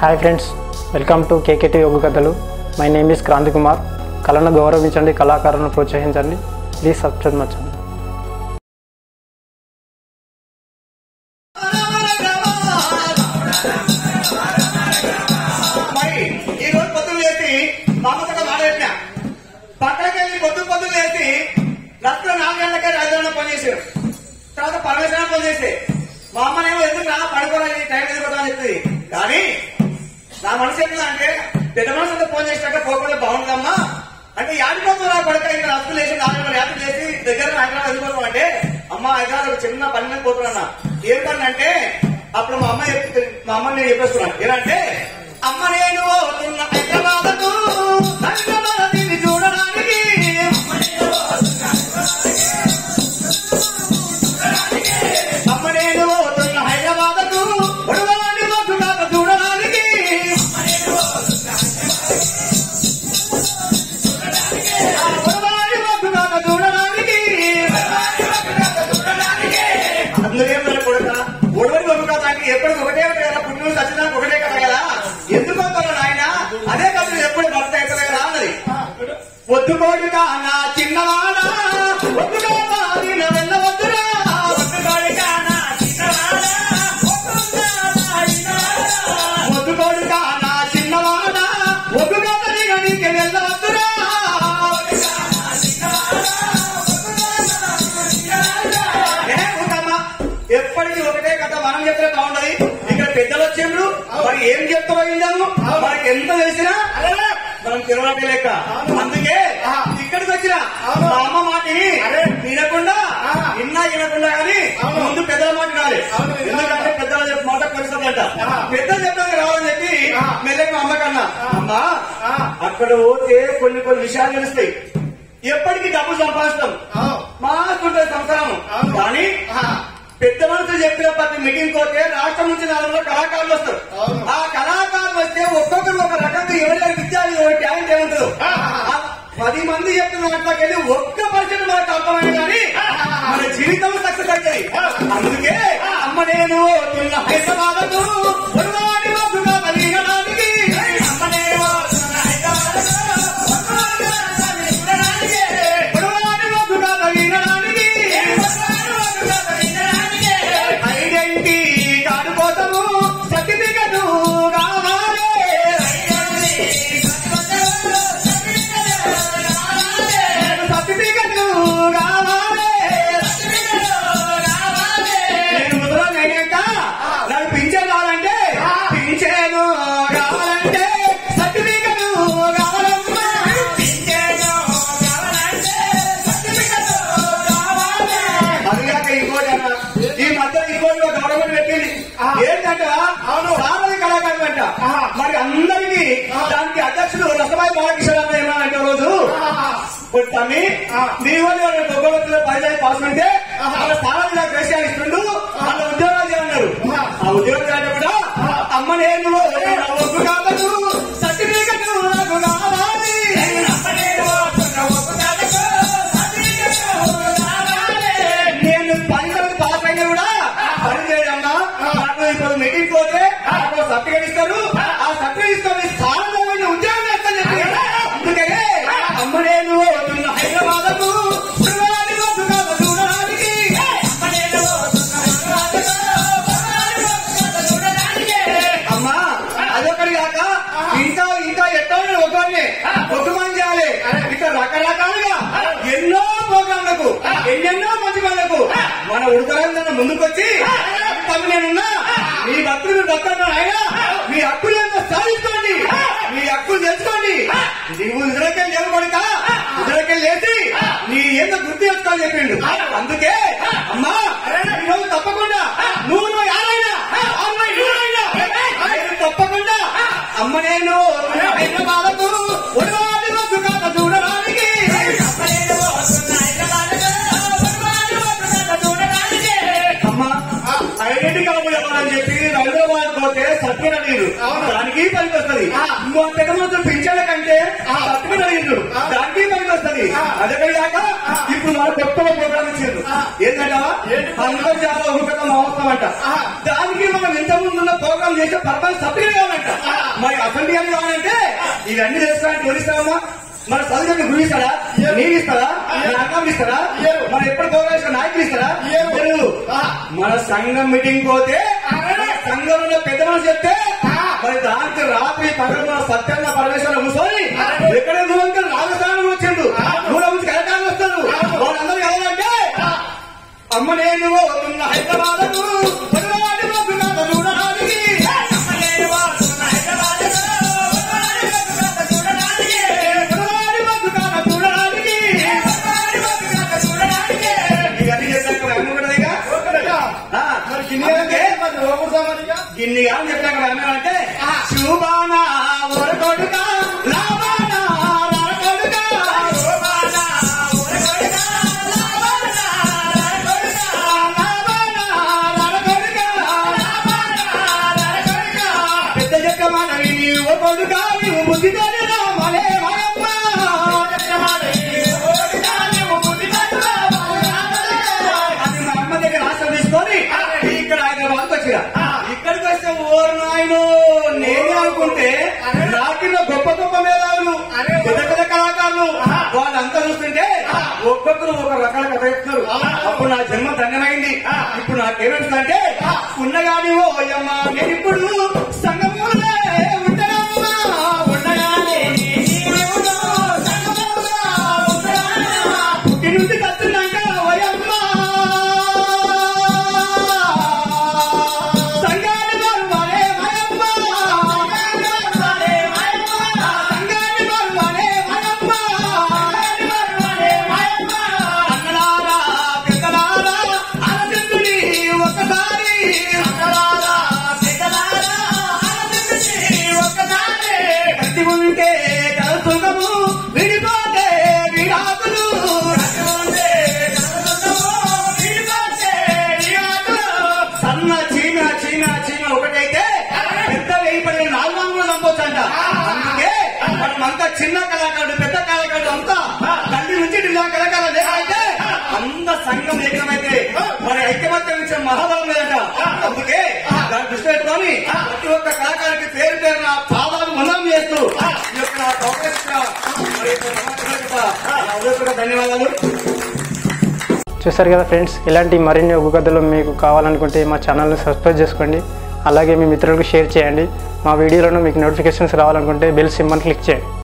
Hi friends, welcome to KKT యోగ కథలు. My name is Kranthi Kumar. కళను గౌరవించండి, కళాకారులను ప్రోత్సహించండి. Please subscribe my channel. పక్కకెళ్ళి పొద్దు లేచి రాత్రి 4 గంటలకే రాజధాని పనిచేసాడు. తర్వాత పరమేశ్వరం పనిచేస్తే మా అమ్మనేమో ఎందుకు రా పడుకోవాలి టైం ఎదుర్కోవాలని చెప్తుంది. కానీ నా మనసు ఎట్లా అంటే పెద్ద మనసుతో ఫోన్ చేసినాక పోకుండా బాగుంటుందమ్మా అంటే యాడిపోతూ రా పడక ఇంకా రాత్రులు వేసి 4 గంటల యాత్ర చేసి దగ్గర హైదరాబాద్ వెళ్ళిపోతాం అంటే అమ్మ హైదరాబాద్ చిన్న పని మీద పోతున్నా. ఏం పని అంటే అప్పుడు మా అమ్మ నేను చెప్పేస్తున్నాను ఏంటంటే అమ్మ నేను హైదరాబాద్ చూడడానికి అమ్మ నేను హైదరాబాద్ చూడడానికి అందుకేం కొడుక ఒడవరి ఒడుకోదానికి ఎప్పటికి ఒకటే కదా పుణ్యం సచ్చిదానికి ఒకటే కదా కదా ఎందుకు వస్తారు ఆయన అదే కదా ఎప్పుడు భర్త ఎక్కడ కదా అన్నది. ఒత్తుకోడుగా నా చిన్నవాడా ఒత్తుకోవద్దురా ఒత్తుకోడుగా నా చిన్నవాడా ఒత్తుకోడుగా నా చిన్నవాడా ఒత్తుకోదని నీకు వెళ్ళవద్దురా. ఎప్పటికీ ఒకటే కథ మనం చెప్తే బాగుంటది. ఇక్కడ పెద్దలు వచ్చిండ్రు మరి ఏం చెప్తాము మనకి ఎంత తెలిసినా మనం తిరగలే లెక్క. అందుకే ఇక్కడికి వచ్చిన మా అమ్మ మాటని వినకుండా వినకుండా కానీ ముందు పెద్దల మాట కాదు. ఎందుకంటే పెద్దలు చెప్పి మాట పరిస్థితి పెద్దలు చెప్పడానికి రావాలని చెప్పి మెల్లగా అమ్మకన్నా అమ్మా అక్కడ పోతే కొన్ని విషయాలు తెలుస్తాయి. ఎప్పటికీ డబ్బు సంపాదిస్తాం మాకుంటుంది సంసారం. కానీ పెద్ద మనుషులు చెప్పిన ప్రతి మీటింగ్ పోతే రాష్ట్రం నుంచి 4 కళాకారులు వస్తారు. ఆ కళాకారులు వస్తే ఒక్కొక్కరు ఒక రకంగా ఎవరి విద్యార్థి ఎవరి టాలెంట్ ఏముంటుందో 10 మంది చెప్పిన వాటిలోకెళ్ళి ఒక్క పరిస్థితి మనకు అర్థమైనా కానీ మన జీవితం సక్సెస్ అవుతుంది. అందుకే అమ్మ నేను హైదరాబాద్ ఏంటంటే సామాజిక కళాకారులు అంట. మరి అందరికీ దానికి అధ్యక్షుడు రసభాయ్ బాలకిషోర్ ఏమన్నారంటే రోజు తమ్మి మీ వాళ్ళు గొప్ప పైదాయి పాస్ ఉంటే వాళ్ళ సామాజిక విషయాలు ఇస్తుండు వాళ్ళ ఉద్యోగాలు చేయన్నారు. ఆ ఉద్యోగాలు కూడా అమ్మ నేను ఒప్పు కాదు సర్టిఫికెట్ నాకు కావాలి నేను 10 మంది పాస్ అయినా కూడా పని చేయమ్మా నాకు ఇప్పుడు మీటింగ్ పోతే సర్టిఫికేట్ ఇస్తారు. ఆ సర్టిఫికేట్ ఇస్తారు స్థానంలో ఉద్యోగం చేస్తాను చెప్పి అందుకనే అమ్మ నేను హైదరాబాద్ చూడడానికి అమ్మా అదొకటి కాక ఇంకా ఎట్టో ఒకరిని ఒక్కమని చేయాలి. ఇక్కడ రకరకాలుగా ఎన్నో ప్రోగ్రాంలకు ఎన్నెన్నో మంచి పనులకు మన ఉడకరాజు ముందుకొచ్చి తమ్మి నేనున్నా మీ భక్తులు భక్తులు అయినా మీ హక్కులు ఎంతో సాధించుకోండి, మీ హక్కులు తెలుసుకోండి. నీవు నిద్రకెళ్ళి లేవకొడక నిద్రకెళ్ళి లేచి నీ ఏందో గుర్తు చేసుకోవాలని చెప్పిండు. అందుకే అమ్మా ఈరోజు తప్పకుండా నువ్వు యారైనా తప్పకుండా అమ్మ నేను హైదరాబాద్ చూడడానికి అమ్మా ఐడెంటిటీ కార్డు ఇవ్వాలని చెప్పి హైదరాబాద్ పోతే సర్టిఫికేట్ అడిగిండు. దానికి పనికి వస్తుంది. ఇంకో పెద్ద మాత్రం పెంచాల కంటే సర్టిఫికేట్ అడిగిండు దానికి పనికి వస్తుంది. అదే కాక ఇప్పుడు మన కొత్త ప్రోగ్రామ్ ఇచ్చిండ్రు ఏంటంట అంతర్జాల ఉపకరణ మహోత్సవం అంట. దానికి మనం ఇంతకుముందు ప్రోగ్రామ్ చేసే పర్పస్ సర్టిఫికేట్ కావాలంట. అని కావాలంటే ఇవన్నీ తెలుసుకోవడానికి ఎవరిస్తామమ్మా? మన చదువులకు గురి ఇస్తారా? నీరు ఇస్తారా? అన్నం ఇస్తారా? మన ఎప్పుడు పోగా నాయకులు ఇస్తారా? మన సంఘం మీటింగ్ పోతే సంఘంలో పెద్ద మనసు చెప్తే మరి దానికి రాత్రి పగల సత్యంగా పరమేశ్వరం కూర్చొని ఎక్కడ దూరంగా రాజస్థానం వచ్చిండు, దూరం నుంచి కలకాలం వస్తారు. వాళ్ళందరూ కావాలంటే అమ్మ నేను పోతున్న హైదరాబాద్ ఇన్ని కాలం చెప్పాక ఏమేమంటే శుభానా కొడుక లాభానా కొడుక పెద్ద చెక్క మాట నీవు కొడుక నీవు బుద్ధి మలే అది మా అమ్మ దగ్గర ఆశ తీసుకొని ఇక్కడ హైదరాబాద్కి వచ్చిరా. ఇక్కడికి వస్తే ఓరు నాయను నేనే అనుకుంటే నాకిన్న గొప్ప గొప్ప మేధావులు పెద్ద పెద్ద కళాకారులు వాళ్ళంతా చూస్తుంటే ఒక్కొక్కరు ఒక రకాల కథ చెప్తున్నారు. అప్పుడు నా జన్మ ధన్యమైంది. ఇప్పుడు నాకేమేంటంటే ఉన్నగాని ఓ అమ్మా నేను ఇప్పుడు సంగములే ఉంటానమ్మా ఉండగానే పుట్టి నుంచి కత్తున్నాక ఓయమ్మా అంతా చిన్న కళాకారుడు పెద్ద కళాకారుడు అంతా తండ్రి నుంచి జిల్లా కళాకారులు అయితే అంత సంఘం ఏకమైతే మరి ఐక్యమత్యం ఇచ్చే మహాభావం లేదంట. అందుకే దాన్ని దృష్టి పెట్టుకొని ప్రతి ఒక్క కళాకారుడికి పేరు పేరున పాదాలు వందనం చేస్తూ ఈ యొక్క ధన్యవాదాలు. చూసారు కదా ఫ్రెండ్స్, ఇలాంటి మరిన్ని ఒగ్గు కథలు మీకు కావాలనుకుంటే మా ఛానల్ని సబ్స్క్రైబ్ చేసుకోండి. అలాగే మీ మిత్రులకు షేర్ చేయండి. మా వీడియోలను మీకు నోటిఫికేషన్స్ రావాలనుకుంటే బెల్ సింబల్ క్లిక్ చేయండి.